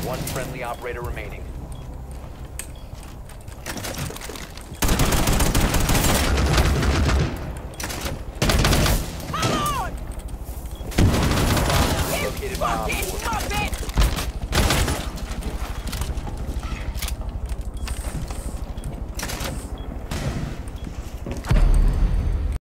One friendly operator remaining. Located by Op 4.